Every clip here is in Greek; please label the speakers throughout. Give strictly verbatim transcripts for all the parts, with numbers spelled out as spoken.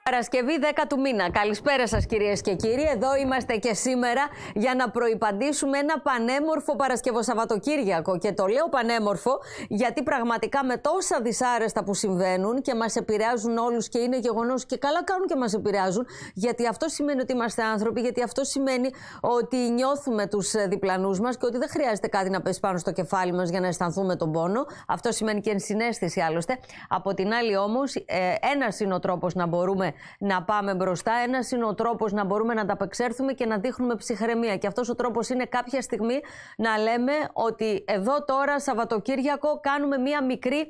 Speaker 1: Παρασκευή δέκα του μήνα. Καλησπέρα σας κυρίες και κύριοι. Εδώ είμαστε και σήμερα για να προϋπαντήσουμε ένα πανέμορφο Παρασκευοσαββατοκύριακο. Και το λέω πανέμορφο γιατί πραγματικά με τόσα δυσάρεστα που συμβαίνουν και μας επηρεάζουν όλους και είναι γεγονός και καλά κάνουν και μας επηρεάζουν, γιατί αυτό σημαίνει ότι είμαστε άνθρωποι, γιατί αυτό σημαίνει ότι νιώθουμε τους διπλανούς μας και ότι δεν χρειάζεται κάτι να πέσει πάνω στο κεφάλι μας για να αισθανθούμε τον πόνο. Αυτό σημαίνει και ενσυναίσθηση άλλωστε. Από την άλλη όμως, ε, ένας είναι ο τρόπος να μπορούμε να πάμε μπροστά. Ένας είναι ο τρόπος να μπορούμε να ανταπεξέλθουμε και να δείχνουμε ψυχραιμία. Και αυτός ο τρόπος είναι κάποια στιγμή να λέμε ότι εδώ τώρα Σαββατοκύριακο κάνουμε μία μικρή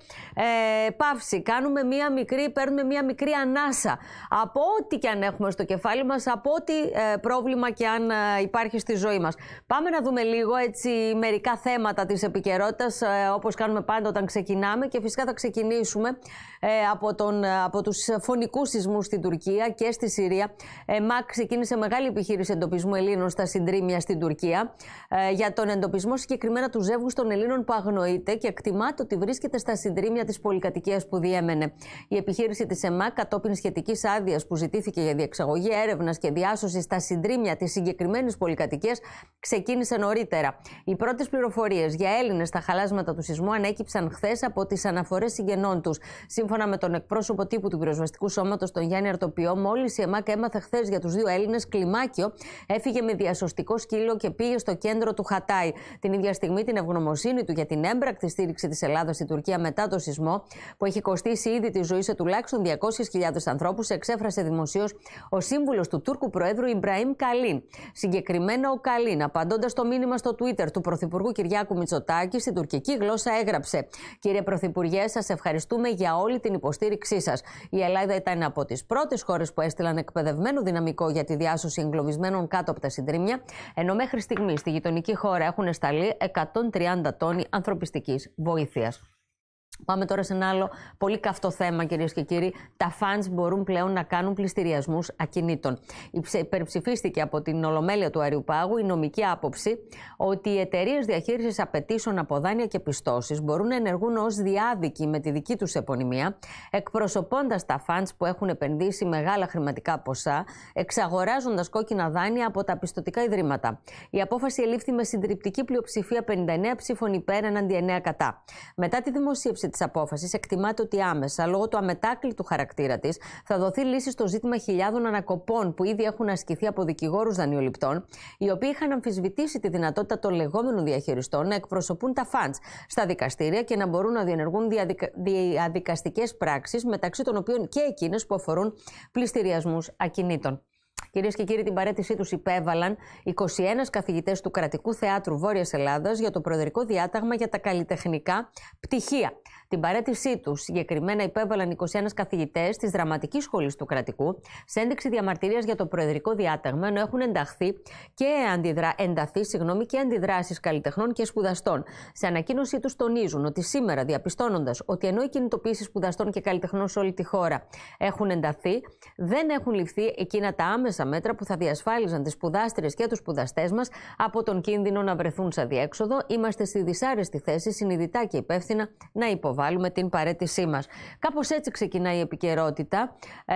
Speaker 1: ε, παύση, κάνουμε μία μικρή, παίρνουμε μία μικρή ανάσα από ό,τι και αν έχουμε στο κεφάλι μας, από ό,τι ε, πρόβλημα και αν ε, υπάρχει στη ζωή μας. Πάμε να δούμε λίγο έτσι μερικά θέματα της επικαιρότητας, ε, όπως κάνουμε πάντα όταν ξεκινάμε, και φυσικά θα ξεκινήσουμε ε, από, τον, από τους φωνικούς σεισμούς στην Τουρκία και στη Συρία. Ε, ΜΑΚ ξεκίνησε μεγάλη επιχείρηση εντοπισμού Ελλήνων στα συντρίμμια στην Τουρκία ε, για τον εντοπισμό συγκεκριμένα του ζεύγους των Ελλήνων που αγνοείται και εκτιμάται ότι βρίσκεται στα συντρίμμια της πολυκατοικίας που διέμενε. Η επιχείρηση της ΕΜΑΚ, κατόπιν σχετικής άδειας που ζητήθηκε για διεξαγωγή έρευνας και διάσωση στα συντρίμμια της συγκεκριμένης πολυκατοικίας, ξεκίνησε νωρίτερα. Οι πρώτες πληροφορίες για Έλληνες στα χαλάσματα του σεισμού ανέκυψαν χθες από τις αναφορές συγγενών τους. Σύμφωνα με τον εκπρόσωπο τύπου του πυροσβεστικού σώματος, τον Γιάννη Αρτοπιό, μόλις η ΕΜΑΚ έμαθε χθες για τους δύο Έλληνες, κλιμάκιο έφυγε με διασωστικό σκύλο και πήγε στο κέντρο του Χατάι. Την ίδια στιγμή, την ευγνωμοσύνη του για την έμπρακτη στήριξη της Ελλάδας στην Τουρκία μετά το σεισμό, που έχει κοστίσει ήδη τη ζωή σε τουλάχιστον διακόσιες χιλιάδες ανθρώπους, εξέφρασε δημοσίως ο σύμβουλος του Τούρκου Προέδρου Ιμπραήμ Καλίν. Συγκεκριμένα, ο Καλίν, απαντώντας στο μήνυμα στο Twitter του Πρωθυπουργού Κυριάκου Μητσοτάκη, στην τουρκική γλώσσα έγραψε: «Κύριε Πρωθυπουργέ, σας ευχαριστούμε για όλη την υποστήριξή σας. Η Ελλάδα ήταν από τις πρώτες χώρες που έστειλαν εκπαιδευμένο δυναμικό για τη διάσωση εγκλωβισμένων κάτω από τα συντρίμμια, ενώ μέχρι στιγμή στη γειτονική χώρα έχουν σταλεί εκατόν τριάντα τόνοι ανθρωπιστικής βοήθειας». Πάμε τώρα σε ένα άλλο πολύ καυτό θέμα, κυρίες και κύριοι. Τα φαντς μπορούν πλέον να κάνουν πληστηριασμούς ακινήτων. Υπερψηφίστηκε από την Ολομέλεια του Αριουπάγου η νομική άποψη ότι οι εταιρείες διαχείρισης απαιτήσεων από δάνεια και πιστώσεις μπορούν να ενεργούν ως διάδικοι με τη δική τους επωνυμία, εκπροσωπώντας τα φαντς που έχουν επενδύσει μεγάλα χρηματικά ποσά, εξαγοράζοντας κόκκινα δάνεια από τα πιστωτικά ιδρύματα. Η απόφαση ελήφθη με συντριπτική πλειοψηφία πενήντα εννέα ψήφων υπέρ εναντί εννέα κατά. Μετά τη δημοσίευση της απόφασης, εκτιμάται ότι άμεσα, λόγω του αμετάκλητου χαρακτήρα της, θα δοθεί λύση στο ζήτημα χιλιάδων ανακοπών που ήδη έχουν ασκηθεί από δικηγόρους δανειοληπτών, οι οποίοι είχαν αμφισβητήσει τη δυνατότητα των λεγόμενων διαχειριστών να εκπροσωπούν τα φαντς στα δικαστήρια και να μπορούν να διενεργούν διαδικα... διαδικαστικές πράξεις, μεταξύ των οποίων και εκείνες που αφορούν πληστηριασμούς ακινήτων. Κυρίες και κύριοι, την παραίτησή τους υπέβαλαν είκοσι ένα καθηγητές του Κρατικού Θεάτρου Βόρειας Ελλάδας για το Προεδρικό Διάταγμα για τα καλλιτεχνικά πτυχία. Την παραίτησή τους συγκεκριμένα υπέβαλαν είκοσι ένα καθηγητές της Δραματικής Σχολής του Κρατικού, σε ένδειξη διαμαρτυρίας για το Προεδρικό Διάταγμα, ενώ έχουν ενταχθεί και αντιδρα... ενταθεί συγγνώμη, και αντιδράσεις καλλιτεχνών και σπουδαστών. Σε ανακοίνωσή τους τονίζουν ότι σήμερα, διαπιστώνοντας ότι ενώ οι κινητοποιήσεις σπουδαστών και καλλιτεχνών σε όλη τη χώρα έχουν ενταθεί, δεν έχουν ληφθεί εκείνα τα άμεσα μέτρα που θα διασφάλιζαν τις σπουδάστριες και τους σπουδαστές μας από τον κίνδυνο να βρεθούν σε αδιέξοδο. Είμαστε στη δυσάρεστη θέση, συνειδητά και υπεύθυνα, να υποβάλουμε την παραίτησή μας. Κάπως έτσι ξεκινάει η επικαιρότητα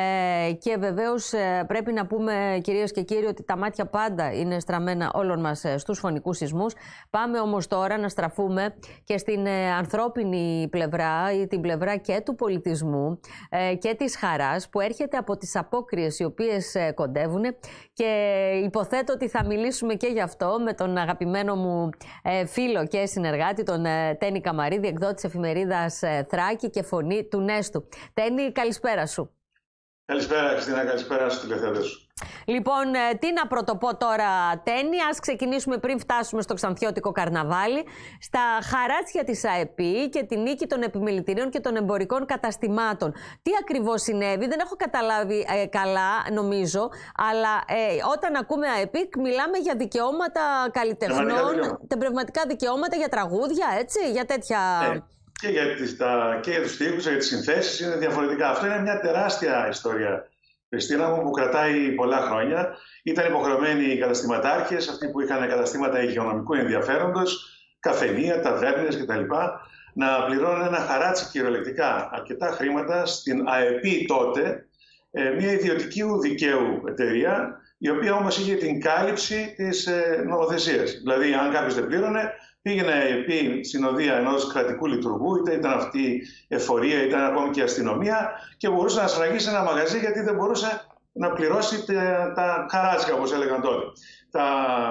Speaker 1: ε, και βεβαίως ε, πρέπει να πούμε, κυρίες και κύριοι, ότι τα μάτια πάντα είναι στραμμένα όλων μας ε, στους φωνικούς σεισμούς. Πάμε όμως τώρα να στραφούμε και στην ε, ανθρώπινη πλευρά ή την πλευρά και του πολιτισμού ε, και της χαράς που έρχεται από τις απόκριες οι οποίες ε, κοντεύουν, και υποθέτω ότι θα μιλήσουμε και γι' αυτό με τον αγαπημένο μου ε, φίλο και συνεργάτη, τον ε, Τέννη Καμαρίδη, εκδότης εφημερίδας ε, Θράκη και φωνή του Νέστου. Τέννη, καλησπέρα σου.
Speaker 2: Καλησπέρα, Χριστίνα, καλησπέρα στους τηλεθεατές σου.
Speaker 1: Λοιπόν, τι να πρωτοπώ τώρα, Τέννη, ας ξεκινήσουμε πριν φτάσουμε στο Ξανθιώτικο Καρναβάλι, στα χαράτσια της ΑΕΠΗ και τη νίκη των επιμελητηρίων και των εμπορικών καταστημάτων. Τι ακριβώς συνέβη, δεν έχω καταλάβει ε, καλά, νομίζω, αλλά ε, όταν ακούμε ΑΕΠΗ μιλάμε για δικαιώματα καλλιτεχνών, τα πνευματικά δικαιώματα για τραγούδια, έτσι, για τέτοια...
Speaker 2: Ε. Και για, τις, τα, και για τους στίχους, για τις συνθέσεις είναι διαφορετικά. Αυτό είναι μια τεράστια ιστορία, Χριστίνα μου, που κρατάει πολλά χρόνια. Ήταν υποχρεωμένοι οι καταστηματάρχες, αυτοί που είχαν καταστήματα υγειονομικού ενδιαφέροντος, καφενεία, ταβέρνες κτλ., να πληρώνουν ένα χαράτσι κυριολεκτικά αρκετά χρήματα στην ΑΕΠΗ τότε, ε, μια ιδιωτικού δικαίου εταιρεία, η οποία όμως είχε την κάλυψη της ε, νομοθεσίας. Δηλαδή, αν κάποιος δεν πλήρωνε, πήγαινε επί συνοδεία ενός κρατικού λειτουργού, είτε ήταν αυτή εφορία, ήταν ακόμη και αστυνομία, και μπορούσε να σφραγίσει ένα μαγαζί γιατί δεν μπορούσε να πληρώσει τα, τα χαράτσικα, όπως έλεγαν τότε. Τα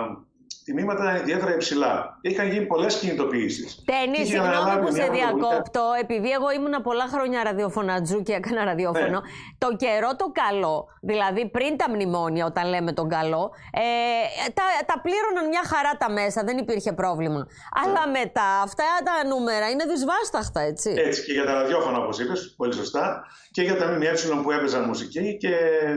Speaker 2: τιμήματα ήταν ιδιαίτερα υψηλά. Είχαν γίνει πολλές κινητοποιήσεις.
Speaker 1: Τέννη, συγγνώμη που σε διακόπτω, επειδή εγώ ήμουνα πολλά χρόνια ραδιοφωνατζού και έκανα ραδιόφωνο. Ναι. Το καιρό το καλό, δηλαδή πριν τα μνημόνια, όταν λέμε τον καλό, ε, τα, τα πλήρωναν μια χαρά τα μέσα, δεν υπήρχε πρόβλημα. Ναι. Αλλά μετά αυτά τα νούμερα είναι δυσβάσταχτα, έτσι.
Speaker 2: Έτσι, και για τα ραδιόφωνα, όπως είπες, πολύ σωστά, και για τα ΜΜΕ που έπαιζαν μουσική, και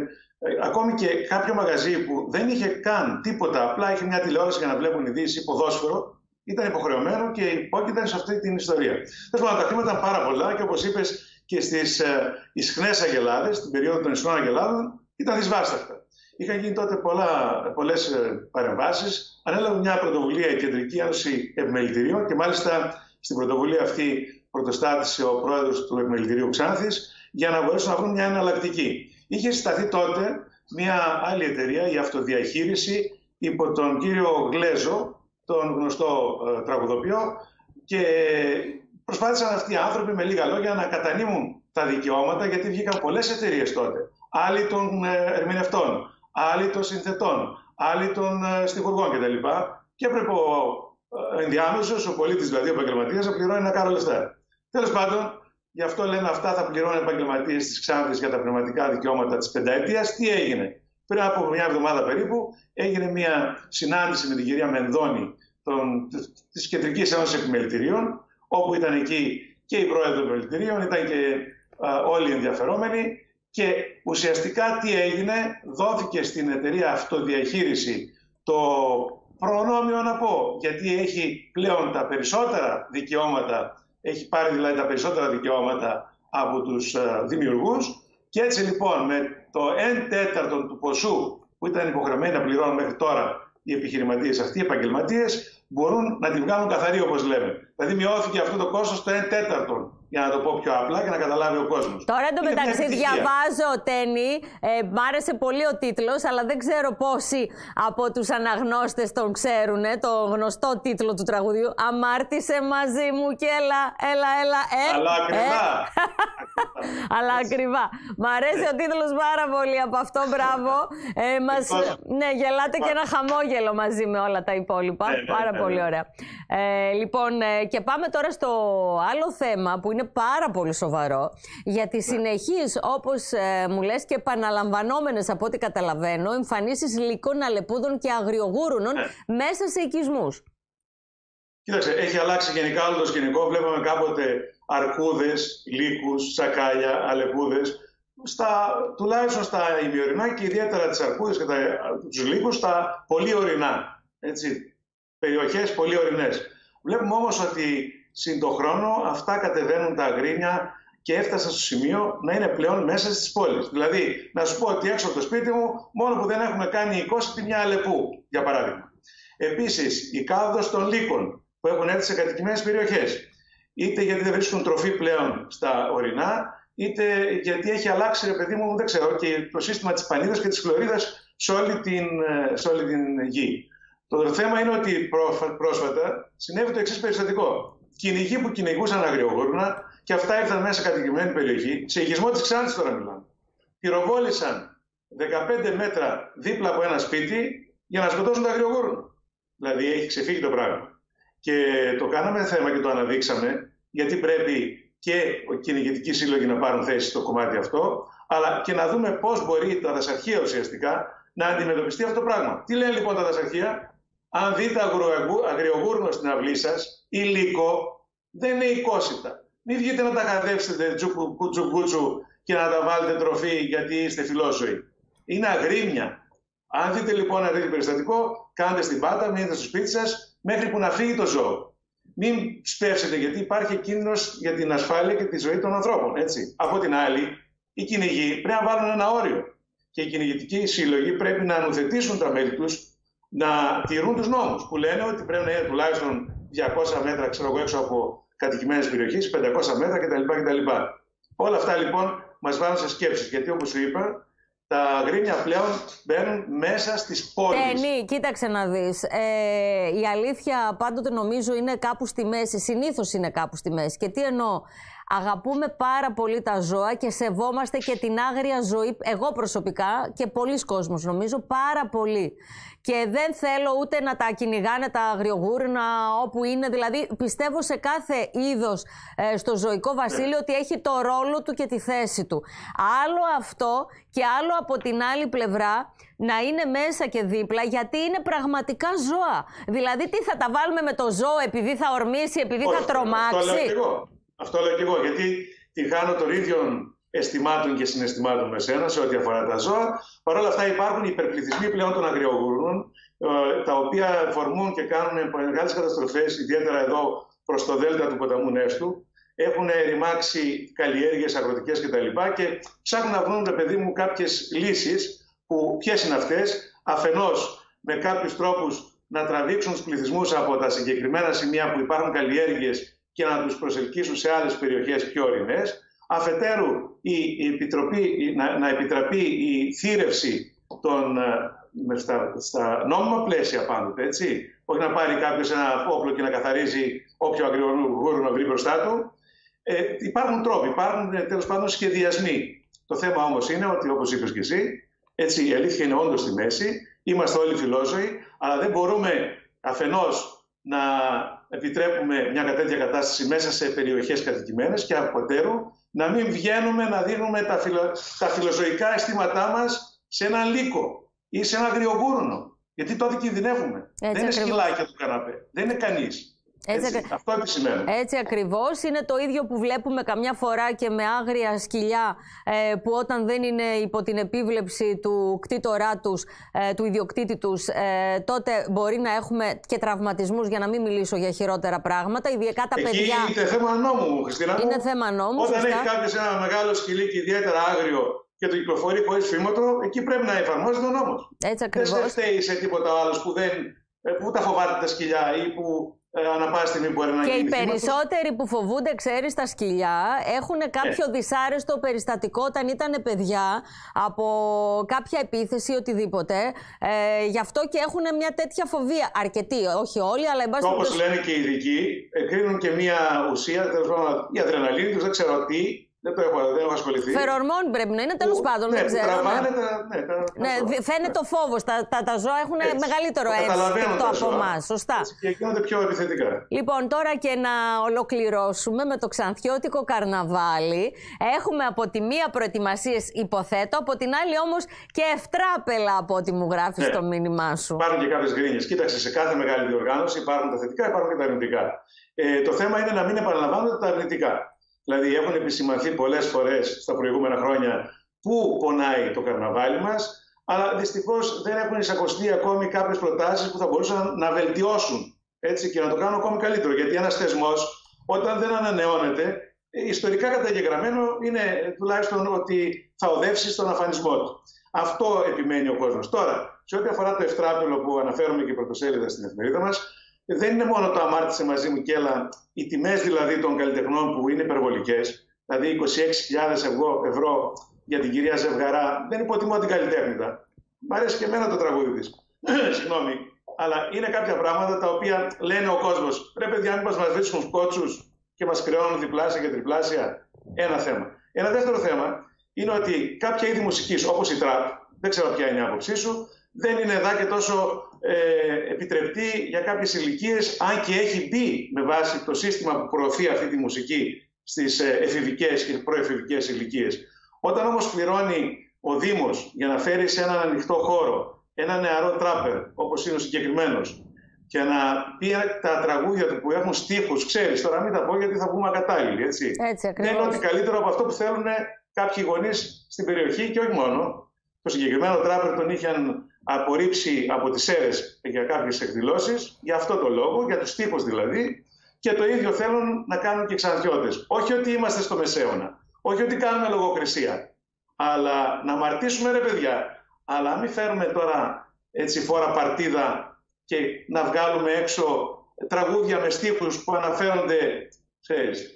Speaker 2: ακόμη και κάποιο μαγαζί που δεν είχε καν τίποτα, απλά είχε μια τηλεόραση για να βλέπουν ειδήσεις ή ποδόσφαιρο, ήταν υποχρεωμένο και υπόκειταν σε αυτή την ιστορία. Τέλος πάντων, τα χρήματα ήταν πάρα πολλά, και όπως είπες, και στις ε, ισχνές αγελάδες, την περίοδο των ισχνών αγελάδων, ήταν δυσβάσταχτα. Είχαν γίνει τότε πολλές ε, παρεμβάσεις. Ανέλαβε μια πρωτοβουλία η Κεντρική Ένωση Επιμελητηρίων, και μάλιστα στην πρωτοβουλία αυτή πρωτοστάτησε ο πρόεδρος του Επιμελητηρίου Ξάνθης, για να μπορέσουν να βρουν μια εναλλακτική. Είχε συσταθεί τότε μια άλλη εταιρεία, η Αυτοδιαχείριση, υπό τον κύριο Γλέζο, τον γνωστό ε, τραγουδοποιό, και προσπάθησαν αυτοί οι άνθρωποι με λίγα λόγια να κατανείμουν τα δικαιώματα, γιατί βγήκαν πολλές εταιρείες τότε. Άλλοι των ε, ερμηνευτών, άλλοι των συνθετών, άλλοι των ε, στιχουργών κτλ. Και έπρεπε ο ε, ενδιάμεσος, ο πολίτης δηλαδή, ο επαγγελματίας, να πληρώνει ένα κάρο λεφτά. Τέλος πάντων, γι' αυτό λένε αυτά θα πληρώνουν επαγγελματίες της Ξάνθης για τα πνευματικά δικαιώματα της πενταετίας. Τι έγινε? Πριν από μια εβδομάδα περίπου έγινε μια συνάντηση με την κυρία Μενδώνη των, της Κεντρικής Ένωσης Επιμελητηρίων, όπου ήταν εκεί και η πρόεδρος των επιμελητηρίων, ήταν και α, όλοι οι ενδιαφερόμενοι, και ουσιαστικά τι έγινε? Δόθηκε στην εταιρεία Αυτοδιαχείριση το προνόμιο, να πω, γιατί έχει πλέον τα περισσότερα δικαιώματα. Έχει πάρει δηλαδή τα περισσότερα δικαιώματα από τους uh, δημιουργούς, και έτσι λοιπόν με το ένα τέταρτο του ποσού που ήταν υποχρεωμένοι να πληρώνουν μέχρι τώρα οι επιχειρηματίες αυτοί, οι επαγγελματίες, μπορούν να τη βγάλουν καθαρή, όπως λέμε. Δηλαδή μειώθηκε αυτό το κόστος στο ένα τέταρτο, για να το πω πιο απλά και να καταλάβει ο κόσμος.
Speaker 1: Τώρα εντωμεταξύ διαβάζω, Τένη, ε, μ' άρεσε πολύ ο τίτλος, αλλά δεν ξέρω πόσοι από τους αναγνώστες τον ξέρουν, το γνωστό τίτλο του τραγουδιού «Αμάρτησε μαζί μου και έλα, έλα, έλα, ε».
Speaker 2: Αλλά ακριβά.
Speaker 1: Ε. Αλλά ακριβά. Μ' αρέσει ο τίτλος πάρα πολύ από αυτό, μπράβο. Ε, μας, ναι, γελάτε και ένα χαμόγελο μαζί με όλα τα υπόλοιπα.
Speaker 2: Ναι, ναι,
Speaker 1: πάρα
Speaker 2: ναι,
Speaker 1: πολύ
Speaker 2: ναι.
Speaker 1: ωραία. Ε, λοιπόν, ε, και πάμε τώρα στο άλλο θέμα που είναι πάρα πολύ σοβαρό, για τις
Speaker 2: ναι.
Speaker 1: συνεχείς, όπως ε, μου λες, και επαναλαμβανόμενες από ό,τι καταλαβαίνω, εμφανίσεις λύκων, αλεπούδων και αγριογούρουνων ναι. μέσα σε οικισμούς.
Speaker 2: Κοίταξε, έχει αλλάξει γενικά όλο το σκηνικό. Βλέπαμε κάποτε αρκούδες, λύκους, σακάλια, αλεπούδες, στα, τουλάχιστον στα ημιορεινά, και ιδιαίτερα τις αρκούδες και τα, τους λύκους στα πολύ ορεινά, έτσι, περιοχές πολύ ορεινές. Βλέπουμε όμως ότι συν το χρόνο αυτά κατεβαίνουν τα αγρίνια και έφτασαν στο σημείο να είναι πλέον μέσα στις πόλεις. Δηλαδή, να σου πω ότι έξω από το σπίτι μου, μόνο που δεν έχουμε κάνει εικόση μια αλεπού, για παράδειγμα. Επίσης, η κάδος των λύκων που έχουν έρθει σε κατοικημένες περιοχές, είτε γιατί δεν βρίσκουν τροφή πλέον στα ορεινά, είτε γιατί έχει αλλάξει, ρε παιδί μου, δεν ξέρω, και το σύστημα της πανίδας και της χλωρίδας σε όλη την, σε όλη την γη. Το θέμα είναι ότι πρόσφατα συνέβη το εξής περιστατικό. Κυνηγοί που κυνηγούσαν αγριογούρνα, και αυτά ήρθαν μέσα σε κατοικημένη περιοχή, σε οικισμό της Ξάνθης τώρα μιλάμε. Πυροβόλησαν δεκαπέντε μέτρα δίπλα από ένα σπίτι για να σκοτώσουν τα αγριογούρνα. Δηλαδή έχει ξεφύγει το πράγμα. Και το κάναμε θέμα και το αναδείξαμε, γιατί πρέπει και οι κυνηγητικοί σύλλογοι να πάρουν θέση στο κομμάτι αυτό, αλλά και να δούμε πώς μπορεί τα δασαρχεία ουσιαστικά να αντιμετωπιστεί αυτό το πράγμα. Τι λένε λοιπόν τα δασαρχεία? Αν δείτε αγριογούρνο στην αυλή σας ή λύκο, δεν είναι οικόσιτα. Μην βγείτε να τα χαδεύσετε κουτσου-κουτσου και να τα βάλετε τροφή γιατί είστε φιλόσοοι. Είναι αγρίμια. Αν δείτε λοιπόν ένα τέτοιο περιστατικό, κάντε στην πάτα, μείνετε στο σπίτι σας μέχρι που να φύγει το ζώο. Μην σπεύσετε, γιατί υπάρχει κίνδυνος για την ασφάλεια και τη ζωή των ανθρώπων. Έτσι. Από την άλλη, οι κυνηγοί πρέπει να βάλουν ένα όριο. Και οι κυνηγητικοί σύλλογοι πρέπει να νουθετήσουν τα μέλη τους να τηρούν τους νόμους που λένε ότι πρέπει να είναι τουλάχιστον διακόσια μέτρα ξέρω εγώ, έξω από κατοικημένες περιοχές, πεντακόσια μέτρα κτλ. κτλ. Όλα αυτά λοιπόν μας βάλουν σε σκέψεις. Γιατί όπως σου είπα, τα αγρίνια πλέον μπαίνουν μέσα στις πόλεις.
Speaker 1: Τένι, κοίταξε να δεις. Ε, η αλήθεια πάντοτε νομίζω είναι κάπου στη μέση. Συνήθως είναι κάπου στη μέση. Και τι εννοώ. Αγαπούμε πάρα πολύ τα ζώα και σεβόμαστε και την άγρια ζωή, εγώ προσωπικά και πολλοί κόσμος νομίζω, πάρα πολύ. Και δεν θέλω ούτε να τα κυνηγάνε τα αγριογούρνα όπου είναι, δηλαδή πιστεύω σε κάθε είδος ε, στο ζωικό βασίλειο ότι έχει το ρόλο του και τη θέση του. Άλλο αυτό και άλλο από την άλλη πλευρά να είναι μέσα και δίπλα, γιατί είναι πραγματικά ζώα. Δηλαδή τι θα τα βάλουμε με το ζώο επειδή θα ορμήσει, επειδή
Speaker 2: Όχι,
Speaker 1: θα τρομάξει.
Speaker 2: Αυτό λέω και εγώ. Αυτό λέω και εγώ, γιατί τη χάνω των ίδιων αισθημάτων και συναισθημάτων με σένα σε ό,τι αφορά τα ζώα. Παρ' όλα αυτά υπάρχουν υπερπληθυσμοί πλέον των αγριογούρνων, τα οποία φορμούν και κάνουν μεγάλες καταστροφές, ιδιαίτερα εδώ προς το δέλτα του ποταμού Νέστου. Έχουν ρημάξει καλλιέργειες αγροτικές κτλ. Και ψάχνουν να βρουν, παιδί μου, κάποιες λύσεις, που ποιες είναι αυτές, αφενός με κάποιους τρόπους να τραβήξουν τους πληθυσμούς από τα συγκεκριμένα σημεία που υπάρχουν καλλιέργειες και να τους προσελκύσουν σε άλλες περιοχές πιο ορεινές. Αφετέρου, η επιτροπή, να, να επιτραπεί η θύρευση των, με στα, στα νόμιμα πλαίσια πάντοτε, έτσι. Όχι να πάρει κάποιος ένα όπλο και να καθαρίζει όποιο αγριογούρνο βρει μπροστά του. Ε, υπάρχουν τρόποι, υπάρχουν τέλος πάντων σχεδιασμοί. Το θέμα όμως είναι ότι, όπως είπες και εσύ, έτσι, η αλήθεια είναι όντως στη μέση, είμαστε όλοι φιλόζωοι, αλλά δεν μπορούμε αφενός να επιτρέπουμε μια τέτοια κατάσταση μέσα σε περιοχές κατοικημένες και αφετέρου να μην βγαίνουμε να δίνουμε τα, φιλο... τα φιλοζωικά αισθήματά μας σε έναν λύκο ή σε ένα αγριογούρνο. Γιατί τότε κινδυνεύουμε. Έτσι δεν ακριβώς. Είναι σκυλάκια του καναπέ. Δεν είναι κανείς. Έτσι, έτσι, αυτό επισημαίνω.
Speaker 1: Έτσι ακριβώς. Είναι το ίδιο που βλέπουμε καμιά φορά και με άγρια σκυλιά ε, που όταν δεν είναι υπό την επίβλεψη του κτήτορά τους, ε, του ιδιοκτήτη τους, ε, τότε μπορεί να έχουμε και τραυματισμούς, για να μην μιλήσω για χειρότερα πράγματα. Ειδικά τα
Speaker 2: Εκεί
Speaker 1: παιδιά.
Speaker 2: Είναι θέμα νόμου, Χριστίνα.
Speaker 1: Είναι θέμα νόμου.
Speaker 2: Όταν
Speaker 1: σωστά.
Speaker 2: έχει κάποιος ένα μεγάλο σκυλί και ιδιαίτερα άγριο και το κυκλοφορεί χωρίς φήμοτρο, εκεί πρέπει να εφαρμόζεται ο νόμος.
Speaker 1: Έτσι ακριβώς.
Speaker 2: Δεν φταίει σε τίποτα άλλο που, δεν, που τα φοβάται τα σκυλιά ή που ανά πάση στιγμή μπορεί να γίνει.
Speaker 1: Και οι
Speaker 2: θύματος.
Speaker 1: περισσότεροι που φοβούνται, ξέρεις, τα σκυλιά έχουν κάποιο yeah. δυσάρεστο περιστατικό όταν ήταν παιδιά από κάποια επίθεση ή οτιδήποτε. Ε, γι' αυτό και έχουν μια τέτοια φοβία. Αρκετοί, όχι όλοι, αλλά εν πάση περιπτώσει.
Speaker 2: Όπως λένε και οι ειδικοί, κρίνουν και μια ουσία, τέλος πάντων, η αδρεναλίνη τους, δεν ξέρω τι. Δεν το έχω, δεν έχω ασχοληθεί.
Speaker 1: Φερορμόν πρέπει να είναι, τέλος πάντων.
Speaker 2: Ναι,
Speaker 1: δεν ξέρω.
Speaker 2: Τραβάνε, ναι. Τα, ναι, τα,
Speaker 1: ναι, τα φαίνεται ο φόβος. Τα, τα, τα ζώα έχουν έτσι, μεγαλύτερο ένστικτο από εμάς. Σωστά.
Speaker 2: Έτσι, και γίνονται πιο επιθετικά.
Speaker 1: Λοιπόν, τώρα και να ολοκληρώσουμε με το Ξανθιώτικο καρναβάλι. Έχουμε από τη μία προετοιμασίες, υποθέτω, από την άλλη όμως και ευτράπελα, από ό,τι μου γράφεις ναι. το μήνυμά σου.
Speaker 2: Υπάρχουν και κάποιες γκρίνιες. Κοίταξε, σε κάθε μεγάλη διοργάνωση υπάρχουν τα θετικά, υπάρχουν και τα αρνητικά. Ε, το θέμα είναι να μην επαναλαμβάνονται τα αρνητικά. Δηλαδή έχουν επισημανθεί πολλές φορές στα προηγούμενα χρόνια που πονάει το καρναβάλι μας, αλλά δυστυχώς δεν έχουν εισακωστεί ακόμη κάποιες προτάσεις που θα μπορούσαν να βελτιώσουν, έτσι, και να το κάνουν ακόμη καλύτερο. Γιατί ένας θεσμός, όταν δεν ανανεώνεται, ιστορικά καταγεγραμμένο είναι τουλάχιστον ότι θα οδεύσει στον αφανισμό του. Αυτό επιμένει ο κόσμος. Τώρα, σε ό,τι αφορά το ευτράπελο που αναφέρουμε και πρωτοσέλιδα στην εφημερίδα μας, δεν είναι μόνο το αμάρτησε μαζί μου και έλα, οι τιμές δηλαδή των καλλιτεχνών που είναι υπερβολικές, δηλαδή είκοσι έξι χιλιάδες ευρώ για την κυρία Ζευγαρά, δεν υποτιμώ την καλλιτέχνητα. Μ' αρέσει και εμένα το τραγούδι της. Συγγνώμη. Αλλά είναι κάποια πράγματα τα οποία λένε ο κόσμος. Ρε παιδιά, μήπως μας βρίσκουν σκότσους και μας κρεώνουν διπλάσια και τριπλάσια. Ένα θέμα. Ένα δεύτερο θέμα είναι ότι κάποια είδη μουσικής, όπως η τραπ, δεν ξέρω ποια είναι η άποψή σου, δεν είναι εδώ και τόσο ε, επιτρεπτή για κάποιες ηλικίες, αν και έχει μπει με βάση το σύστημα που προωθεί αυτή τη μουσική στις ε, εφηβικές και προεφηβικές ηλικίες. Όταν όμως πληρώνει ο Δήμος για να φέρει σε έναν ανοιχτό χώρο ένα νεαρό τράπερ, όπως είναι ο συγκεκριμένος, και να πει τα τραγούδια του που έχουν στίχους, ξέρεις, τώρα μην τα πω γιατί θα βγούμε ακατάλληλοι, έτσι.
Speaker 1: έτσι
Speaker 2: δεν είναι ότι καλύτερο από αυτό που θέλουν κάποιοι γονείς στην περιοχή και όχι μόνο. Το συγκεκριμένο τράπερ τον είχαν απορρίψει από τις αίρες για κάποιες εκδηλώσεις, για αυτό το λόγο, για τους στίχους δηλαδή, και το ίδιο θέλουν να κάνουν και Ξανθιώτες. Όχι ότι είμαστε στο Μεσαίωνα, όχι ότι κάνουμε λογοκρισία, αλλά να μαρτήσουμε ρε παιδιά, αλλά μην φέρουμε τώρα έτσι φόρα παρτίδα και να βγάλουμε έξω τραγούδια με στίχους που αναφέρονται, ξέρεις,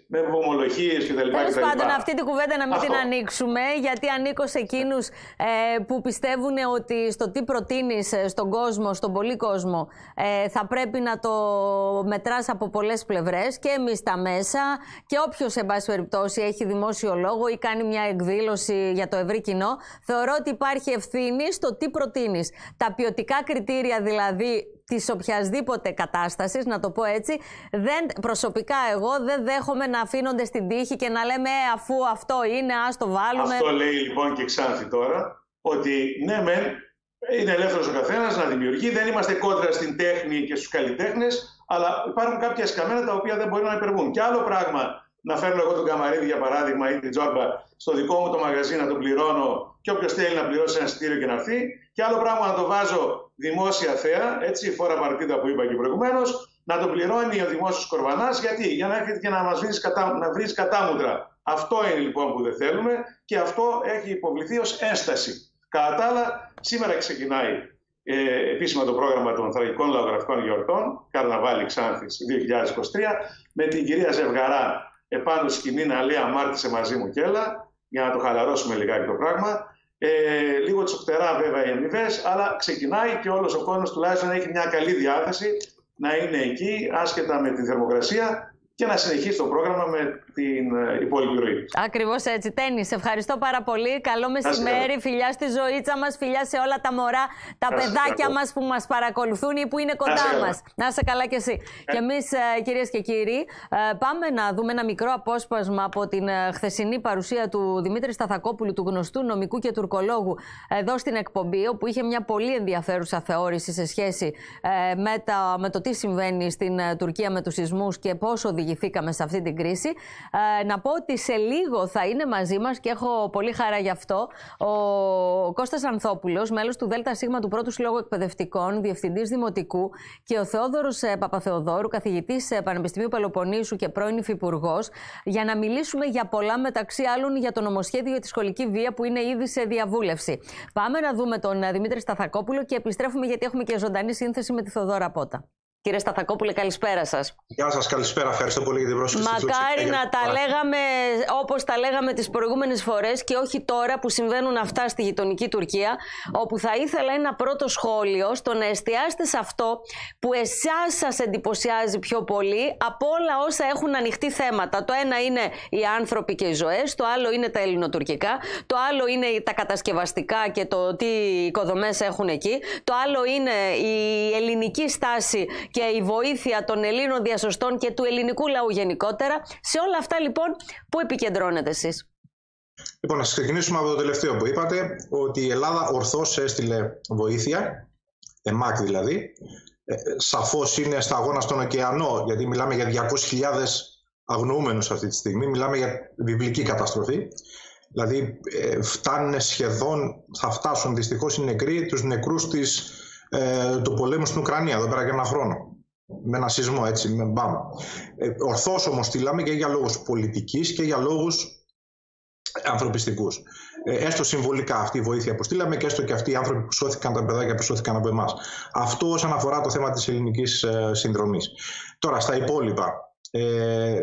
Speaker 2: με ομολογίες κτλ.
Speaker 1: Τέλος πάντων, αυτή την κουβέντα να μην Αυτό. την ανοίξουμε, γιατί ανήκω σε εκείνους ε, που πιστεύουν ότι στο τι προτείνεις στον κόσμο, στον πολύ κόσμο, ε, θα πρέπει να το μετράς από πολλές πλευρές, και εμείς τα μέσα, και όποιος, σε πάση περιπτώσει, έχει δημόσιο λόγο ή κάνει μια εκδήλωση για το ευρύ κοινό, θεωρώ ότι υπάρχει ευθύνη στο τι προτείνεις. Τα ποιοτικά κριτήρια δηλαδή της οποιασδήποτε κατάστασης, να το πω έτσι, δεν, προσωπικά εγώ δεν δέχομαι να αφήνονται στην τύχη και να λέμε ε, αφού αυτό είναι, ας το βάλουμε.
Speaker 2: Αυτό λέει λοιπόν και Ξάνθη τώρα, ότι ναι μεν είναι ελεύθερος ο καθένας να δημιουργεί, δεν είμαστε κόντρα στην τέχνη και στους καλλιτέχνες, αλλά υπάρχουν κάποια σκαμμένα τα οποία δεν μπορεί να υπερβούν. Και άλλο πράγμα, να φέρνω εγώ τον Καμαρίδη για παράδειγμα ή την Τζόρμπα στο δικό μου το μαγαζί, να τον πληρώνω και όποιος θέλει να πληρώσει ένα εισιτήριο και να έρθει. Και άλλο πράγμα να το βάζω δημόσια θέα, έτσι, φόρα παρτίδα που είπα και προηγουμένως, να τον πληρώνει ο δημόσιος κορβανάς. Γιατί? Για να έρχεται και να μας βρει κατά, να βρεις κατάμουτρα. Αυτό είναι λοιπόν που δεν θέλουμε και αυτό έχει υποβληθεί ως ένσταση. Κατά τα άλλα, σήμερα ξεκινάει ε, επίσημα το πρόγραμμα των Θραγικών Λαογραφικών Γιορτών, Καρναβάλι Ξάνθης δύο χιλιάδες είκοσι τρία, με την κυρία Ζευγαρά επάνω σκηνή να λέει αμάρτησε μαζί μου κι έλα, για να το χαλαρώσουμε λιγάκι το πράγμα. Ε, λίγο τσοκτερά βέβαια οι αμοιβές, αλλά ξεκινάει και όλος ο κόσμος τουλάχιστον έχει μια καλή διάθεση να είναι εκεί, άσχετα με τη θερμοκρασία, και να συνεχίσει το πρόγραμμα με την υπόλοιπη ροή.
Speaker 1: Ακριβώς έτσι. Τένις, ευχαριστώ πάρα πολύ. Καλό μεσημέρι. Φιλιά στη ζωήτσα μας, φιλιά σε όλα τα μωρά, τα Άς παιδάκια καλά. μας που μας παρακολουθούν ή που είναι κοντά μας. Να είσαι καλά κι εσύ. Ε. Και εμείς, κυρίες και κύριοι, πάμε να δούμε ένα μικρό απόσπασμα από την χθεσινή παρουσία του Δημήτρη Σταθακόπουλου, του γνωστού νομικού και τουρκολόγου, εδώ στην εκπομπή, όπου είχε μια πολύ ενδιαφέρουσα θεώρηση σε σχέση με, τα, με το τι συμβαίνει στην Τουρκία με τους σεισμούς και πόσο οδηγηθήκαμε σε αυτή την κρίση. Ε, να πω ότι σε λίγο θα είναι μαζί μας, και έχω πολύ χαρά γι' αυτό, ο Κώστας Ανθόπουλος, μέλος του ΔΣ του Πρώτου Συλλόγου Εκπαιδευτικών, διευθυντής Δημοτικού, και ο Θεόδωρος Παπαθεοδόρου, καθηγητής Πανεπιστημίου Πελοποννήσου και πρώην υφυπουργός, για να μιλήσουμε για πολλά, μεταξύ άλλων για το νομοσχέδιο για τη σχολική βία που είναι ήδη σε διαβούλευση. Πάμε να δούμε τον Δημήτρη Σταθακόπουλο και επιστρέφουμε, γιατί έχουμε και ζωντανή σύνθεση με τη Θοδώρα Πότα. Κύριε Σταθακόπουλε, καλησπέρα σας.
Speaker 3: Γεια σας, καλησπέρα. Ευχαριστώ πολύ για την πρόσκληση.
Speaker 1: Μακάρι να τα λέγαμε όπως τα λέγαμε τις προηγούμενες φορές και όχι τώρα που συμβαίνουν αυτά στη γειτονική Τουρκία, όπου θα ήθελα ένα πρώτο σχόλιο στο να εστιάσετε σε αυτό που εσάς σας εντυπωσιάζει πιο πολύ από όλα όσα έχουν ανοιχτεί θέματα. Το ένα είναι οι άνθρωποι και οι ζωές, το άλλο είναι τα ελληνοτουρκικά, το άλλο είναι τα κατασκευαστικά και το τι οικοδομές έχουν εκεί, το άλλο είναι η ελληνική στάση και η βοήθεια των Ελλήνων διασωστών και του ελληνικού λαού γενικότερα. Σε όλα αυτά λοιπόν, πού επικεντρώνετε εσείς?
Speaker 3: Λοιπόν, να ξεκινήσουμε από το τελευταίο που είπατε, ότι η Ελλάδα ορθώς έστειλε βοήθεια, ΕΜΑΚ δηλαδή. Ε, σαφώς είναι στα αγώνα στον ωκεανό, γιατί μιλάμε για διακόσιες χιλιάδες αγνοούμενους αυτή τη στιγμή, μιλάμε για βιβλική καταστροφή. Δηλαδή ε, φτάνουν σχεδόν, θα φτάσουν δυστυχώς οι νεκροί, τους νεκρούς της Ε, του πολέμου στην Ουκρανία, εδώ πέρα για ένα χρόνο. Με ένα σεισμό, έτσι, με μπαμ. Ε, ορθώς όμως στείλαμε και για λόγους πολιτικής και για λόγους ανθρωπιστικούς. Ε, έστω συμβολικά αυτή η βοήθεια που στείλαμε και έστω και αυτοί οι άνθρωποι που σώθηκαν, τα παιδάκια που σώθηκαν από εμάς. Αυτό όσον αφορά το θέμα της ελληνικής ε, συνδρομής. Τώρα, στα υπόλοιπα. Ε,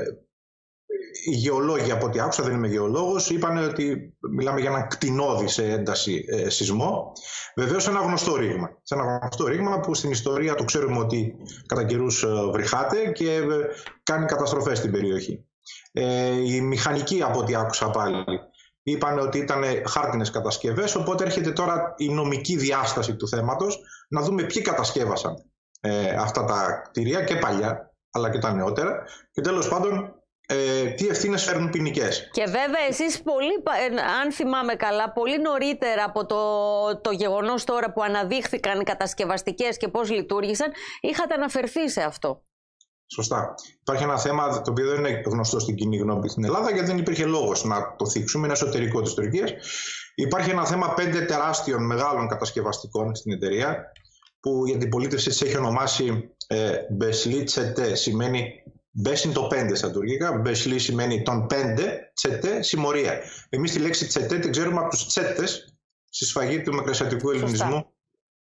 Speaker 3: Οι γεωλόγοι, από ό,τι άκουσα, δεν είμαι γεωλόγος, είπαν ότι μιλάμε για ένα κτηνώδη σε ένταση ε, σεισμό. Βεβαίως ένα γνωστό ρήγμα. Σε ένα γνωστό ρήγμα που στην ιστορία το ξέρουμε ότι κατά καιρούς ε, βρυχάται και ε, κάνει καταστροφές στην περιοχή. Ε, οι μηχανικοί, από ό,τι άκουσα πάλι, είπαν ότι ήταν χάρτινες κατασκευές, οπότε έρχεται τώρα η νομική διάσταση του θέματος, να δούμε ποιοι κατασκεύασαν ε, αυτά τα κτίρια και παλιά, αλλά και τα νεότερα. Και τέλος πάντων, Ε, τι ευθύνες φέρνουν ποινικές.
Speaker 1: Και βέβαια εσείς πολύ, αν θυμάμαι καλά, πολύ νωρίτερα από το, το γεγονός τώρα που αναδείχθηκαν οι κατασκευαστικές και πώς λειτουργήσαν, είχατε αναφερθεί σε αυτό.
Speaker 3: Σωστά. Υπάρχει ένα θέμα το οποίο δεν είναι γνωστό στην κοινή γνώμη στην Ελλάδα, γιατί δεν υπήρχε λόγος να το θίξουμε, είναι εσωτερικό της Τουρκίας. Υπάρχει ένα θέμα πέντε τεράστιων μεγάλων κατασκευαστικών στην εταιρεία, που η αντιπολίτευση της έχει ονομάσει ε, Besli Τσετέ, σημαίνει Μπες είναι το πέντε στα τουρκικά, Μπεσλή σημαίνει τον πέντε, τσετέ, συμμορία. Εμείς τη λέξη τσετέ την ξέρουμε από τους τσέτες, στη σφαγή του Μικρασιατικού Ελληνισμού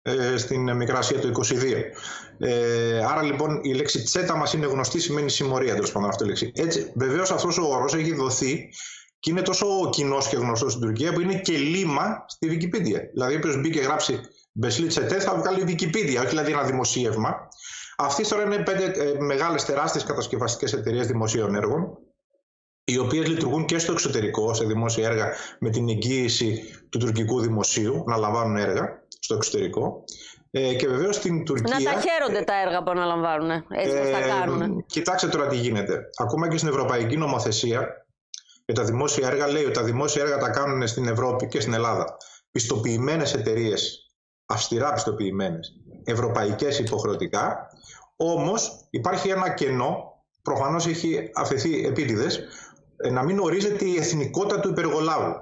Speaker 3: ε, στην Μικρά Ασία το είκοσι δύο. Ε, άρα λοιπόν η λέξη τσέτα μας είναι γνωστή, σημαίνει συμμορία, τέλος πάντων αυτή η λέξη. Έτσι, βεβαίως αυτός ο όρος έχει δοθεί και είναι τόσο κοινός και γνωστός στην Τουρκία που είναι και λίμα στη Wikipedia. Δηλαδή, όποιος μπει και γράψει Μπεσλή Τσετέ θα βγάλει Wikipedia, όχι δηλαδή ένα δημοσίευμα. Αυτοί τώρα είναι πέντε ε, μεγάλες τεράστιες κατασκευαστικές εταιρείες δημοσίων έργων, οι οποίες λειτουργούν και στο εξωτερικό, σε δημόσια έργα, με την εγγύηση του τουρκικού δημοσίου να λαμβάνουν έργα στο εξωτερικό. Ε, και βεβαίως στην Τουρκία.
Speaker 1: Να τα χαίρονται τα έργα που αναλαμβάνουν, έτσι ε, τα κάνουν.
Speaker 3: Κοιτάξτε τώρα τι γίνεται. Ακόμα και στην ευρωπαϊκή νομοθεσία για τα δημόσια έργα λέει ότι τα δημόσια έργα τα κάνουν στην Ευρώπη και στην Ελλάδα πιστοποιημένες εταιρείες, αυστηρά πιστοποιημένες, ευρωπαϊκές υποχρεωτικά. Όμως υπάρχει ένα κενό, προφανώς έχει αφαιθεί επίτηδες, να μην ορίζεται η εθνικότητα του υπεργολάβου.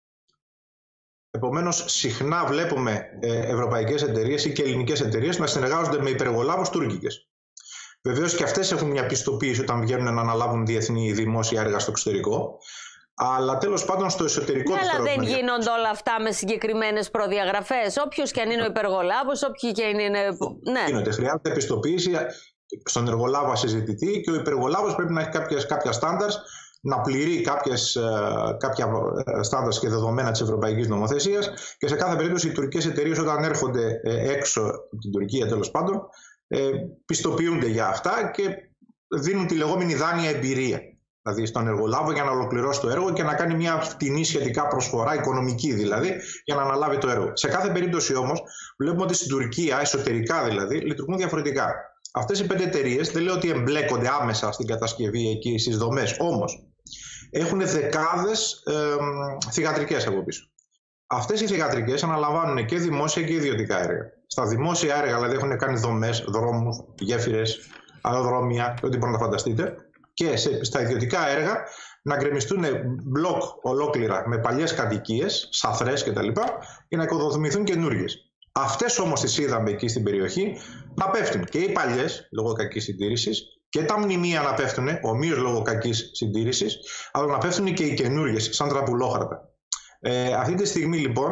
Speaker 3: Επομένως, συχνά βλέπουμε ευρωπαϊκές εταιρείες ή και ελληνικές εταιρείες να συνεργάζονται με υπεργολάβους τουρκικές. Βεβαίως και αυτές έχουν μια πιστοποίηση όταν βγαίνουν να αναλάβουν διεθνή δημόσια έργα στο εξωτερικό. Αλλά τέλος πάντων στο εσωτερικό
Speaker 1: ναι,
Speaker 3: της
Speaker 1: αλλά δεν γίνονται όλα αυτά με συγκεκριμένες προδιαγραφές. Όποιος και αν είναι ο υπεργολάβος, όποιοι και αν είναι. Ναι.
Speaker 3: Γίνονται. Χρειάζεται πιστοποίηση στον εργολάβο ασυζητητή και ο υπεργολάβος πρέπει να έχει κάποιες, κάποια στάνταρς, να πληρεί κάποιες, κάποια στάνταρς και δεδομένα της ευρωπαϊκής νομοθεσίας και σε κάθε περίπτωση οι τουρκικές εταιρείες όταν έρχονται έξω από την Τουρκία τέλος πάντων πιστοποιούνται για αυτά και δίνουν τη λεγόμενη δάνεια εμπειρία. Δηλαδή στον εργολάβο για να ολοκληρώσει το έργο και να κάνει μια φτηνή σχετικά προσφορά, οικονομική δηλαδή, για να αναλάβει το έργο. Σε κάθε περίπτωση όμως βλέπουμε ότι στην Τουρκία, εσωτερικά δηλαδή, λειτουργούν διαφορετικά. Αυτές οι πέντε εταιρείες δεν λέω ότι εμπλέκονται άμεσα στην κατασκευή εκεί στις δομές, όμως έχουν δεκάδες ε, θυγατρικές από πίσω. Αυτές οι θυγατρικές αναλαμβάνουν και δημόσια και ιδιωτικά έργα. Στα δημόσια έργα δηλαδή έχουν κάνει δομές, δρόμους, γέφυρες, αεροδρόμια, ό,τι μπορείτε να φανταστείτε. Και σε, στα ιδιωτικά έργα να γκρεμιστούν μπλοκ ολόκληρα με παλιές κατοικίες, σαθρές κτλ. Και να οικοδομηθούν καινούργιες. Αυτές όμως τις είδαμε εκεί στην περιοχή να πέφτουν και οι παλιές λόγω κακής συντήρησης και τα μνημεία να πέφτουν ομοίως λόγω κακής συντήρησης, αλλά να πέφτουν και οι καινούργιες, σαν τραπουλόχαρτα. Ε, αυτή τη στιγμή λοιπόν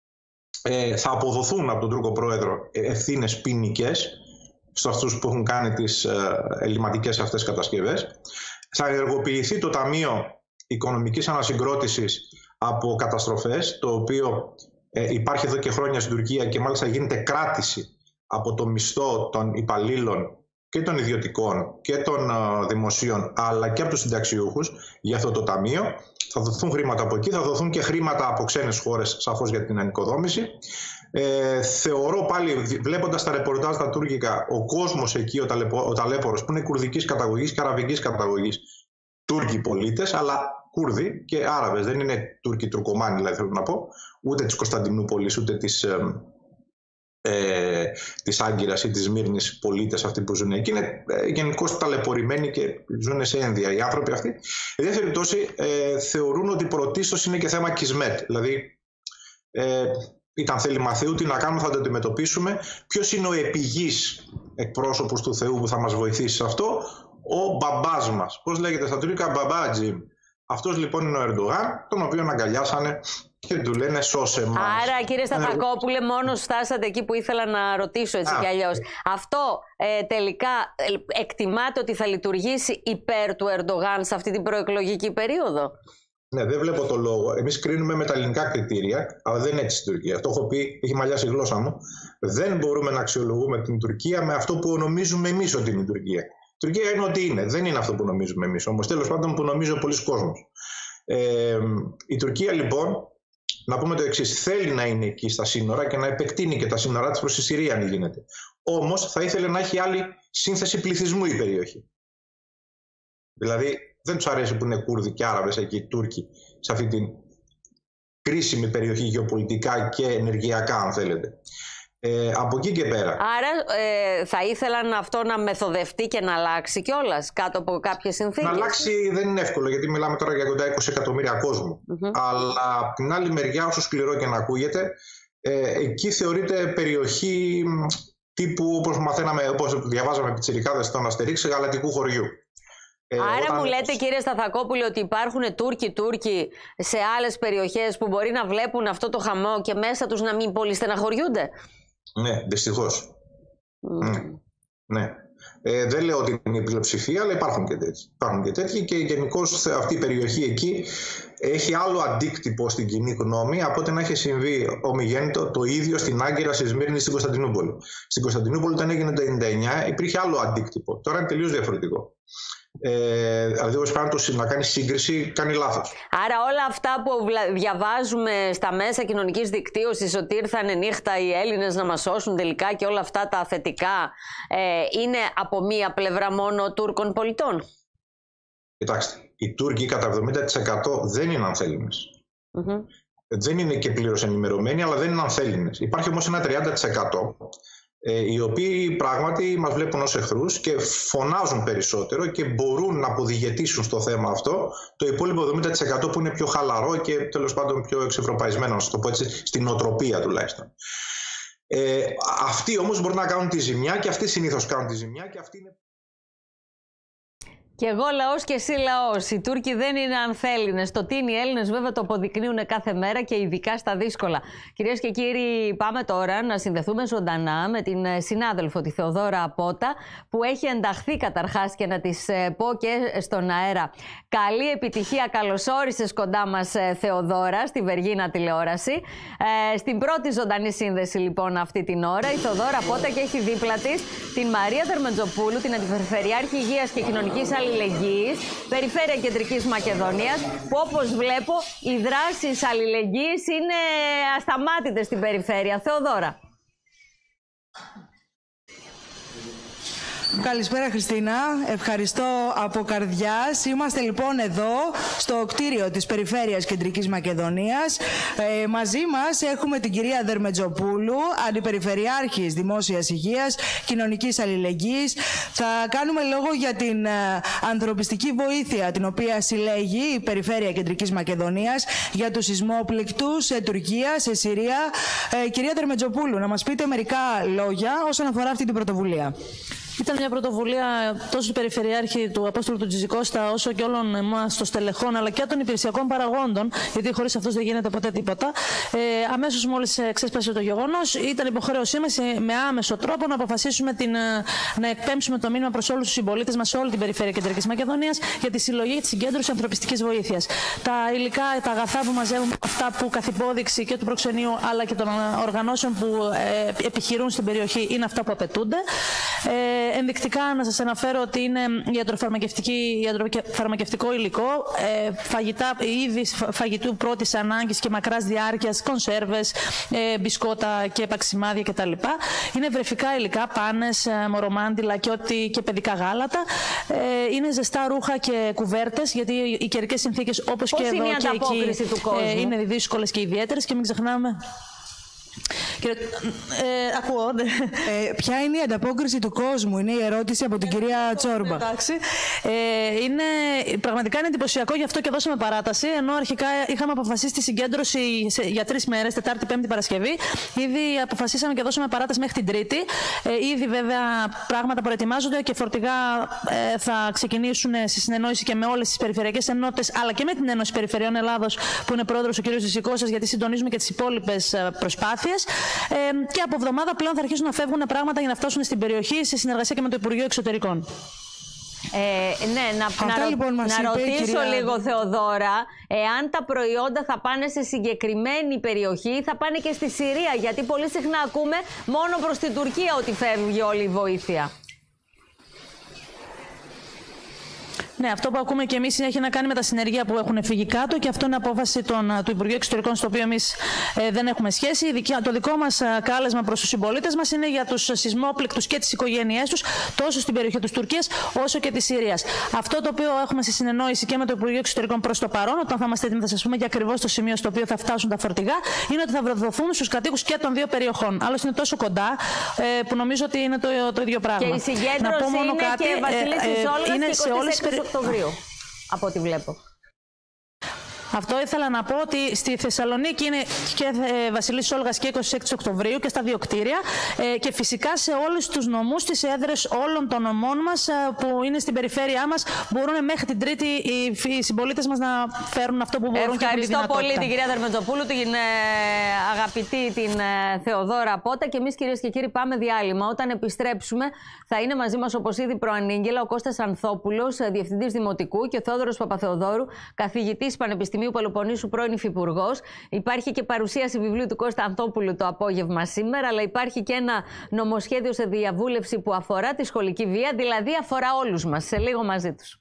Speaker 3: ε, θα αποδοθούν από τον Τούρκο Πρόεδρο ευθύνες ποινικές σε αυτούς που έχουν κάνει τις ε, ελληματικές αυτές κατασκευές. Θα ενεργοποιηθεί το Ταμείο Οικονομικής Ανασυγκρότησης από καταστροφές, το οποίο ε, υπάρχει εδώ και χρόνια στην Τουρκία και μάλιστα γίνεται κράτηση από το μισθό των υπαλλήλων και των ιδιωτικών και των ε, δημοσίων, αλλά και από τους συνταξιούχους για αυτό το ταμείο. Θα δοθούν χρήματα από εκεί, θα δοθούν και χρήματα από ξένες χώρες, σαφώς για την ανοικοδόμηση. Ε, θεωρώ πάλι, βλέποντας τα ρεπορτάζ τα τουρκικά, ο κόσμος εκεί, ο, ταλαιπω, ο ταλέπορος, που είναι κουρδικής καταγωγής και αραβικής καταγωγής, Τούρκοι πολίτες, αλλά Κούρδοι και Άραβες, δεν είναι Τούρκοι τουρκομάνοι, δηλαδή θέλω να πω, ούτε της Κωνσταντινούπολης, ούτε της, ε, ε, της Άγκυρας ή της Μύρνης πολίτες αυτοί που ζουν εκεί. Είναι ε, γενικώς ταλαιπωρημένοι και ζουν σε ένδια οι άνθρωποι αυτοί. Εν δεύτερη περιπτώσει, ε, θεωρούν ότι πρωτίστως είναι και θέμα κισμέτ, δηλαδή ε, ήταν θέλημα Θεού, τι να κάνουμε, θα το αντιμετωπίσουμε. Ποιος είναι ο επιγής εκπρόσωπος του Θεού που θα μας βοηθήσει σε αυτό? Ο μπαμπάς μας. Πώς λέγεται στα τουρκικά? Μπαμπάτζι. Αυτός λοιπόν είναι ο Ερντογάν, τον οποίο αγκαλιάσανε και του λένε σώσε μας.
Speaker 1: Άρα κύριε Σταθακόπουλε, μόνος φτάσατε εκεί που ήθελα να ρωτήσω έτσι κι αλλιώς. Αυτό ε, τελικά ε, εκτιμάτε ότι θα λειτουργήσει υπέρ του Ερντογάν σε αυτή την προεκλογική περίοδο?
Speaker 3: Ναι, δεν βλέπω το λόγο. Εμείς κρίνουμε με τα ελληνικά κριτήρια, αλλά δεν είναι έτσι στην Τουρκία. Το έχω πει, έχει μαλλιάσει η γλώσσα μου. Δεν μπορούμε να αξιολογούμε την Τουρκία με αυτό που νομίζουμε εμείς ότι είναι η Τουρκία. Η Τουρκία είναι ό,τι είναι. Δεν είναι αυτό που νομίζουμε εμείς. Όμως τέλος πάντων που νομίζει ο πολλής κόσμος. Ε, η Τουρκία λοιπόν, να πούμε το εξής, θέλει να είναι εκεί στα σύνορα και να επεκτείνει και τα σύνορά της προς τη Συρία αν γίνεται. Όμως θα ήθελε να έχει άλλη σύνθεση πληθυσμού η περιοχή. Δηλαδή δεν τους αρέσει που είναι Κούρδοι και Άραβες εκεί, οι Τούρκοι, σε αυτή την κρίσιμη περιοχή γεωπολιτικά και ενεργειακά αν θέλετε. Ε, από εκεί και πέρα.
Speaker 1: Άρα ε, θα ήθελαν αυτό να μεθοδευτεί και να αλλάξει κιόλας κάτω από κάποιες συνθήκες.
Speaker 3: Να αλλάξει δεν είναι εύκολο, γιατί μιλάμε τώρα για κοντά είκοσι εκατομμύρια κόσμου. Mm-hmm. Αλλά από την άλλη μεριά, όσο σκληρό και να ακούγεται, ε, εκεί θεωρείται περιοχή τύπου, όπως μαθαίναμε, όπως διαβάζαμε πιτσιρικάδες στον Αστερίξ, γαλατικού χωριού.
Speaker 1: Άρα
Speaker 3: όταν...
Speaker 1: μου λέτε κύριε Σταθακόπουλε ότι υπάρχουν Τούρκοι-Τούρκοι σε άλλες περιοχές που μπορεί να βλέπουν αυτό το χαμό και μέσα τους να μην πολύ στεναχωριούνται?
Speaker 3: Ναι, δυστυχώς.
Speaker 1: Mm.
Speaker 3: Ναι. ναι. Ε, δεν λέω ότι είναι η πλειοψηφία, αλλά υπάρχουν και τέτοιοι. Υπάρχουν και τέτοιοι και γενικώς αυτή η περιοχή εκεί έχει άλλο αντίκτυπο στην κοινή γνώμη από ότι να έχει συμβεί ομιγέννητο το ίδιο στην Άγκυρα, στη Σμύρνη, στην Κωνσταντινούπολη. Στην Κωνσταντινούπολη, όταν έγινε το ενενήντα εννιά, υπήρχε άλλο αντίκτυπο. Τώρα είναι τελείως διαφορετικό. Ε, δηλαδή, όπως να κάνει σύγκριση, κάνει λάθος.
Speaker 1: Άρα, όλα αυτά που διαβάζουμε στα μέσα κοινωνικής δικτύωσης, ότι ήρθανε νύχτα οι Έλληνες να μας σώσουν τελικά και όλα αυτά τα θετικά, ε, είναι από μία πλευρά μόνο Τούρκων πολιτών.
Speaker 3: Κοιτάξτε, οι Τούρκοι κατά εβδομήντα τοις εκατό δεν είναι ανθέλληνες.
Speaker 1: Mm-hmm.
Speaker 3: Δεν είναι και πλήρως ενημερωμένοι, αλλά δεν είναι ανθέλληνες. Υπάρχει όμως ένα τριάντα τοις εκατό ε, οι οποίοι πράγματι μας βλέπουν ως εχθρούς και φωνάζουν περισσότερο και μπορούν να αποδιγετήσουν στο θέμα αυτό το υπόλοιπο εβδομήντα τοις εκατό που είναι πιο χαλαρό και τέλος πάντων πιο εξευρωπαϊσμένο, να το πω έτσι, στην οτροπία τουλάχιστον. Ε, αυτοί όμως μπορούν να κάνουν τη ζημιά και αυτοί συνήθως κάνουν τη ζημιά και αυτοί είναι...
Speaker 1: Και εγώ λαός και εσύ λαός. Οι Τούρκοι δεν είναι ανθέλληνες. Το τι είναι οι Έλληνες βέβαια το αποδεικνύουν κάθε μέρα και ειδικά στα δύσκολα. Κυρίες και κύριοι, πάμε τώρα να συνδεθούμε ζωντανά με την συνάδελφο, τη Θεοδώρα Απότα, που έχει ενταχθεί καταρχάς, και να της πω και στον αέρα καλή επιτυχία. Καλώς όρισες κοντά μας, Θεοδώρα, στη Βεργίνα τηλεόραση. Ε, στην πρώτη ζωντανή σύνδεση λοιπόν αυτή την ώρα η Θεοδώρα Απότα και έχει δίπλα της την Μαρία Δερμετζοπούλου, την Αντιπεριφερειάρχη Υγείας και Κοινωνικής Αλληλεγγύης, Περιφέρεια Κεντρικής Μακεδονίας, που όπως βλέπω οι δράσεις αλληλεγγύης είναι ασταμάτητες στην περιφέρεια. Θεοδώρα.
Speaker 4: Καλησπέρα Χριστίνα, ευχαριστώ από καρδιάς. Είμαστε λοιπόν εδώ στο κτίριο της Περιφέρειας Κεντρικής Μακεδονίας. Ε, μαζί μας έχουμε την κυρία Δερμετζοπούλου, Αντιπεριφερειάρχης Δημόσιας Υγείας, Κοινωνικής Αλληλεγγύης. Θα κάνουμε λόγο για την ε, ανθρωπιστική βοήθεια την οποία συλλέγει η Περιφέρεια Κεντρικής Μακεδονίας για τους σεισμόπληκτους σε Τουρκία, σε Συρία. Ε, κυρία Δερμετζοπούλου, να μας πείτε μερικά λόγια όσον αφορά αυτή την πρωτοβουλία.
Speaker 5: Ήταν μια πρωτοβουλία τόσο του Περιφερειάρχη του Απόστολου του Τζιζικώστα, όσο και όλων εμάς των στελεχών, αλλά και των υπηρεσιακών παραγόντων, γιατί χωρίς αυτούς δεν γίνεται ποτέ τίποτα. Ε, αμέσως μόλις ξέσπασε το γεγονός, ήταν υποχρέωσή μας με άμεσο τρόπο να αποφασίσουμε την, να εκπέμψουμε το μήνυμα προς όλους τους συμπολίτες μας σε όλη την Περιφέρεια Κεντρικής Μακεδονίας για τη συλλογή και τη συγκέντρωση ανθρωπιστικής βοήθειας. Τα υλικά, τα αγαθά που μαζεύουμε, αυτά που καθ' υπόδειξη και του προξενείου αλλά και των οργανώσεων που ε, επιχειρούν στην περιοχή, είναι αυτά που απαιτούνται. Ε, Ενδεικτικά να σας αναφέρω ότι είναι ιατροφαρμακευτικό υλικό, ε, φαγητά, είδη φαγητού πρώτης ανάγκης και μακράς διάρκειας, κονσέρβες, ε, μπισκότα και παξιμάδια κτλ. Είναι βρεφικά υλικά, πάνες, ε, μωρομάντιλα και, ό,τι, και παιδικά γάλατα. Ε, είναι ζεστά ρούχα και κουβέρτες, γιατί οι καιρικές συνθήκες όπως
Speaker 1: Πώς
Speaker 5: και εδώ
Speaker 1: είναι
Speaker 5: και εκεί
Speaker 1: ε,
Speaker 5: είναι δύσκολες και ιδιαίτερες, και μην ξεχνάμε... Κύριε, ε, ακούω.
Speaker 4: Ε, ποια είναι η ανταπόκριση του κόσμου, είναι η ερώτηση από την ε, κυρία ε, Τσόρμπα.
Speaker 5: Εντάξει. Ε, είναι, πραγματικά είναι εντυπωσιακό, γι' αυτό και δώσαμε παράταση. Ενώ αρχικά είχαμε αποφασίσει τη συγκέντρωση σε, για τρεις μέρες, Τετάρτη, Πέμπτη, Παρασκευή. Ήδη αποφασίσαμε και δώσαμε παράταση μέχρι την Τρίτη. Ε, ήδη βέβαια πράγματα προετοιμάζονται και φορτηγά ε, θα ξεκινήσουν σε συνεννόηση και με όλες τις περιφερειακές ενότητες, αλλά και με την Ένωση Περιφερειών Ελλάδος, που είναι πρόεδρος ο κ. Τζιζικώστας, γιατί συντονίζουμε και τις υπόλοιπες προσπάθειες. Ε, και από εβδομάδα πλέον θα αρχίσουν να φεύγουν πράγματα για να φτάσουν στην περιοχή σε συνεργασία και με το Υπουργείο Εξωτερικών.
Speaker 1: Ε, ναι, να,
Speaker 4: Αυτά,
Speaker 1: να,
Speaker 4: λοιπόν,
Speaker 1: να ρωτήσω
Speaker 4: κυρία...
Speaker 1: λίγο, Θεοδώρα, εάν τα προϊόντα θα πάνε σε συγκεκριμένη περιοχή ή θα πάνε και στη Συρία, γιατί πολύ συχνά ακούμε μόνο προς την Τουρκία ότι φεύγει όλη η βοήθεια.
Speaker 5: Ναι, αυτό που ακούμε και εμείς έχει να κάνει με τα συνεργεία που έχουν φύγει κάτω, και αυτό είναι απόφαση των, του Υπουργείου Εξωτερικών, στο οποίο εμείς ε, δεν έχουμε σχέση. Το δικό μας κάλεσμα προς τους συμπολίτες μας είναι για τους σεισμόπληκτους και τις οικογένειές τους, τόσο στην περιοχή της Τουρκίας όσο και της Συρίας. Αυτό το οποίο έχουμε σε συνεννόηση και με το Υπουργείο Εξωτερικών προς το παρόν, όταν θα είμαστε έτοιμοι θα σας πούμε για ακριβώς το σημείο στο οποίο θα φτάσουν τα φορτηγά, είναι ότι θα δοθούν στους κατοίκους και των δύο περιοχών. Άλλωστε είναι τόσο κοντά ε, που νομίζω ότι είναι το, το ίδιο πράγμα.
Speaker 1: Και η συγκέντρωση είναι κάτι, και Βασίλης ε, ε, είναι σε όλες τις περιοχές. Οκτωβρίου, από ό,τι βλέπω.
Speaker 5: Αυτό ήθελα να πω ότι στη Θεσσαλονίκη είναι και Βασιλής Όλγας και είκοσι έξι Οκτωβρίου και στα δύο κτίρια και φυσικά σε όλους τους νομούς, τις έδρες όλων των νομών μας που είναι στην περιφέρειά μας μπορούν μέχρι την Τρίτη οι συμπολίτες μας να φέρουν αυτό που μπορούν.
Speaker 1: Ευχαριστώ πολύ την κυρία Δερμετζοπούλου, την ε, αγαπητή την ε, Θεοδώρα Πότα και εμείς κυρίες και κύριοι πάμε διάλειμμα. Όταν επιστρέψουμε θα είναι μαζί μας όπως ήδη προανήγγελα ο Κώστας Ανθόπουλος, διευθυντής Δημοτικού και ο Θεόδωρος Παπαθεοδόρου, καθηγητής Πανεπιστημίου Πελοποννήσου, πρώην υφυπουργός. Υπάρχει και παρουσίαση βιβλίου του Κώστα Ανθόπουλου το απόγευμα σήμερα, αλλά υπάρχει και ένα νομοσχέδιο σε διαβούλευση που αφορά τη σχολική βία, δηλαδή αφορά όλους μας. Σε λίγο μαζί τους.